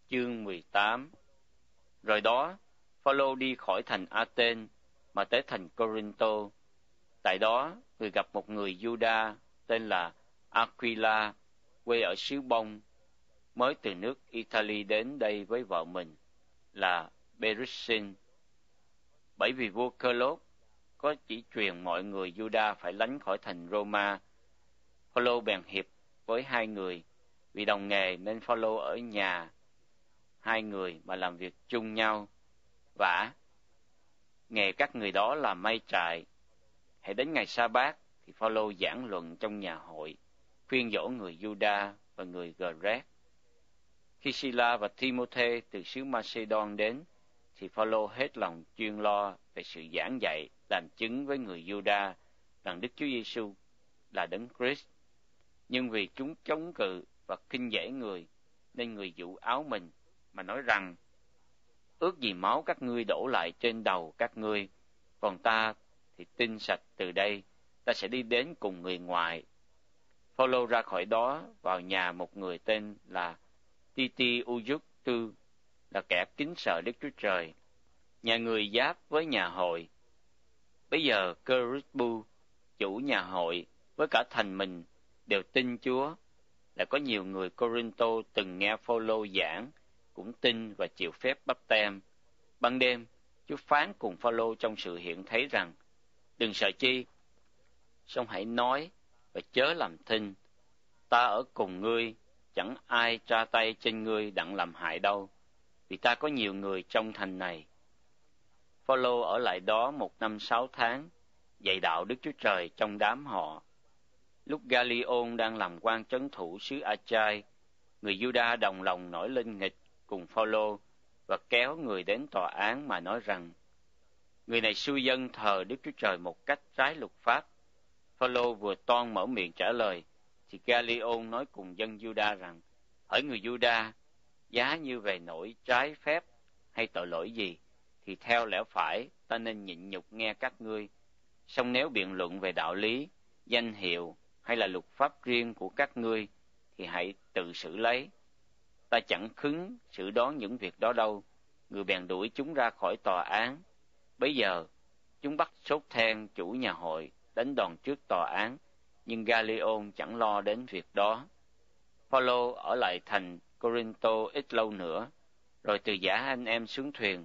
chương 18. Rồi đó, Phao-lô đi khỏi thành A-tên mà tới thành Cô-rinh-tô. Tại đó, người gặp một người Giu-đa tên là Aquila, quê ở xứ Bông, mới từ nước Italy đến đây với vợ mình là Berissin. Bởi vì vua Cơ-lốt có chỉ truyền mọi người Giu-đa phải lánh khỏi thành Roma, Phao-lô bèn hiệp với hai người, vì đồng nghề nên Phao-lô ở nhà hai người mà làm việc chung nhau. Vả, nghề các người đó là may trại. Hãy đến ngày sa-bát thì Phao-lô giảng luận trong nhà hội, khuyên dỗ người Giu-đa và người Gờ-rét. Khi Si-la và Ti-mô-thê từ xứ Ma-xê-đon đến, thì Phao-lô hết lòng chuyên lo về sự giảng dạy, làm chứng với người Giu-đa rằng Đức Chúa Giêsu là Đấng Christ. Nhưng vì chúng chống cự và khinh dễ người, nên người dụ áo mình mà nói rằng: ước gì máu các ngươi đổ lại trên đầu các ngươi, còn ta thì tinh sạch từ đây, ta sẽ đi đến cùng người ngoại. Phao-lô ra khỏi đó vào nhà một người tên là Ti-ti-u-dúc-tư, là kẻ kính sợ Đức Chúa Trời, nhà người giáp với nhà hội. Bây giờ Cơ-rít-bu, chủ nhà hội, với cả thành mình đều tin Chúa. Là có nhiều người Cô-rinh-tô từng nghe Phao-lô giảng, cũng tin và chịu phép báp têm. Ban đêm, Chúa phán cùng Phao-lô trong sự hiện thấy rằng: đừng sợ chi, song hãy nói và chớ làm thinh. Ta ở cùng ngươi, chẳng ai tra tay trên ngươi đặng làm hại đâu, vì ta có nhiều người trong thành này. Phao-lô ở lại đó 1 năm 6 tháng, dạy đạo Đức Chúa Trời trong đám họ. Lúc Ga-li-ôn đang làm quan trấn thủ xứ A-chai, người Giu-đa đồng lòng nổi lên nghịch cùng Phao-lô và kéo người đến tòa án mà nói rằng: người này xui dân thờ Đức Chúa Trời một cách trái luật pháp. Phao-lô vừa toan mở miệng trả lời, thì Ga-li-ôn nói cùng dân Giu-đa rằng: hỡi người Giu-đa, giá như về nỗi trái phép hay tội lỗi gì, thì theo lẽ phải ta nên nhịn nhục nghe các ngươi. Song nếu biện luận về đạo lý, danh hiệu hay là luật pháp riêng của các ngươi, thì hãy tự xử lấy. Ta chẳng khứng xử đoán những việc đó đâu. Người bèn đuổi chúng ra khỏi tòa án. Bấy giờ chúng bắt Sốt-then chủ nhà hội đánh đòn trước tòa án, nhưng Ga-li-ôn chẳng lo đến việc đó. Phao-lô ở lại thành Cô-rinh-tô ít lâu nữa, rồi từ giã anh em xuống thuyền,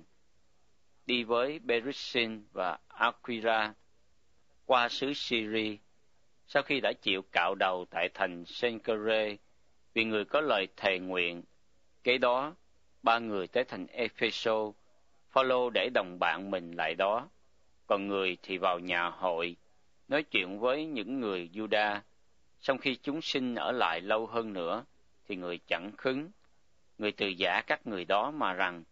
đi với Berissin và Aquila qua xứ Syri. Sau khi đã chịu cạo đầu tại thành Sen-cơ-rê, vì người có lời thề nguyện, kế đó 3 người tới thành Ê-phê-sô. Phao-lô để đồng bạn mình lại đó, còn người thì vào nhà hội, nói chuyện với những người Giu-đa. Sau khi chúng xin ở lại lâu hơn nữa, thì người chẳng khứng. Người từ giả các người đó mà rằng: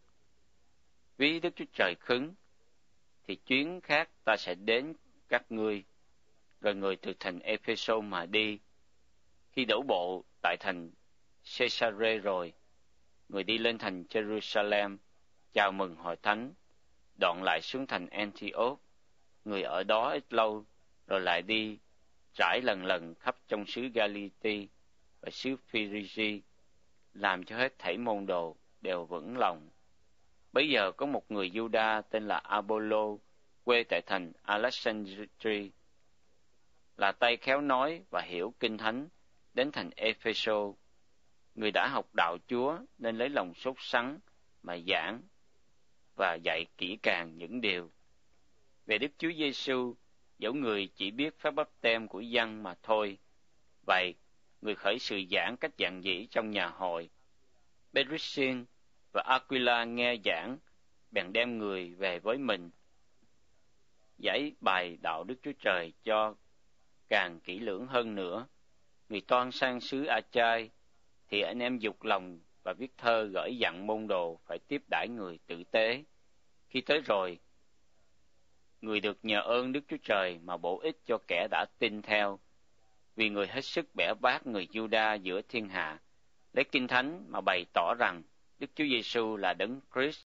ví Đức Chúa Trời khứng, thì chuyến khác ta sẽ đến các ngươi. Rồi người từ thành Ê-phê-sô mà đi. Khi đổ bộ tại thành Cê-sa-rê rồi, người đi lên thành Jerusalem, chào mừng hội thánh, đoạn lại xuống thành Antioch. Người ở đó ít lâu, rồi lại đi trải lần lần khắp trong xứ Ga-li-ti và xứ Phi-ri-gi, làm cho hết thảy môn đồ đều vững lòng. Bấy giờ có một người Giu-đa tên là A-bô-lô, quê tại thành Alexandri, là tay khéo nói và hiểu kinh thánh, đến thành Ê-phê-sô. Người đã học đạo Chúa nên lấy lòng sốt sắng mà giảng và dạy kỹ càng những điều về Đức Chúa Giêsu, dẫu người chỉ biết phép báp têm của dân mà thôi. Vậy, người khởi sự giảng cách giản dĩ trong nhà hội. Berissin và Aquila nghe giảng, bèn đem người về với mình, giải bài đạo Đức Chúa Trời cho càng kỹ lưỡng hơn nữa. Người toan sang xứ A-chai, thì anh em dục lòng và viết thơ gửi dặn môn đồ phải tiếp đãi người tử tế. Khi tới rồi, người được nhờ ơn Đức Chúa Trời mà bổ ích cho kẻ đã tin theo, vì người hết sức bẻ bác người Giu-đa giữa thiên hạ, lấy kinh thánh mà bày tỏ rằng Đức Chúa Giêsu là Đấng Christ.